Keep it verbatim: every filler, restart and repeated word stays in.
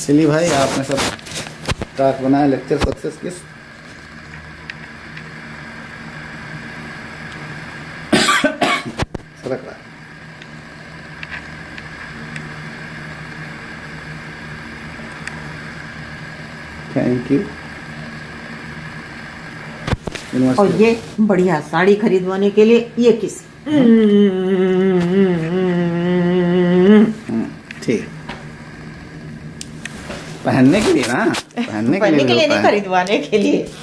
चलिए भाई, आपने सब स्टार्ट बनाया, लेक्चर सक्सेस किस सरक रहा है। Thank you. और ये बढ़िया साड़ी खरीदवाने के लिए ये किस ठीक, पहनने के लिए ना, पहनने के लिए, नहीं, खरीदवाने के लिए।